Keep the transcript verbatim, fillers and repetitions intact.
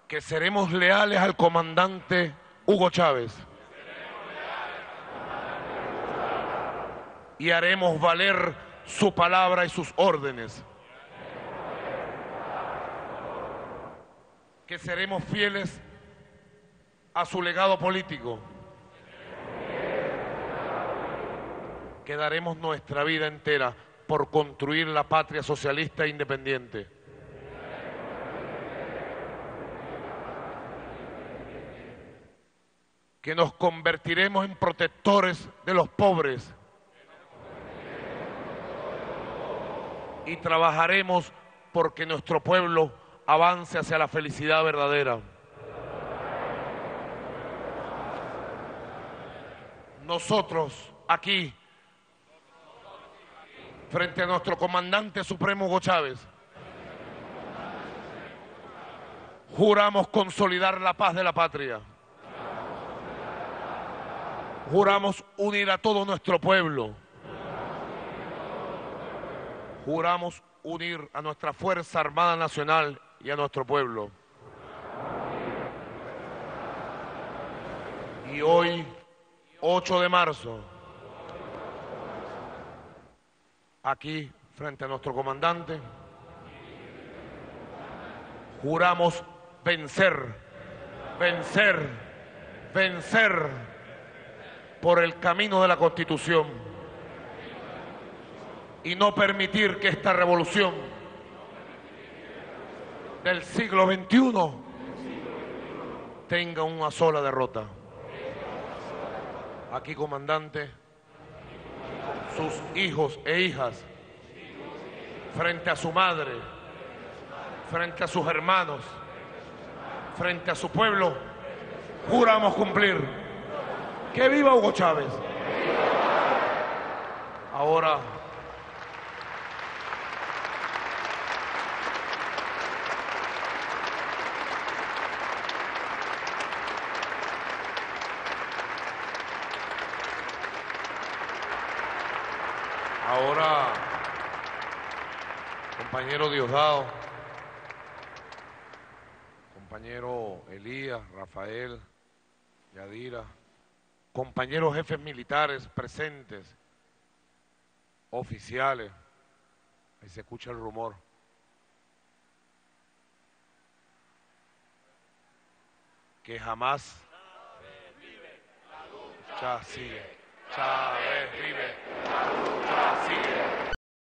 que seremos leales al comandante Hugo Chávez y haremos valer su palabra y sus órdenes, que seremos fieles a su legado político, que daremos nuestra vida entera por construir la patria socialista e independiente, que nos convertiremos en protectores de los pobres y trabajaremos porque nuestro pueblo avance hacia la felicidad verdadera. Nosotros aquí, frente a nuestro comandante supremo Hugo Chávez, juramos consolidar la paz de la patria. Juramos unir a todo nuestro pueblo. Juramos unir a nuestra Fuerza Armada Nacional y a nuestro pueblo. Y hoy, ocho de marzo, aquí, frente a nuestro comandante, juramos vencer, vencer, vencer por el camino de la Constitución y no permitir que esta revolución del siglo veintiuno tenga una sola derrota. Aquí, comandante, sus hijos e hijas, frente a su madre, frente a sus hermanos, frente a su pueblo, juramos cumplir. ¡Que viva Hugo Chávez! Ahora, ahora, compañero Diosdado, compañero Elías, Rafael, Yadira, compañeros jefes militares presentes, oficiales, ahí se escucha el rumor. Que jamás Chávez vive, la lucha Chávez sigue, Chávez vive, la lucha sigue.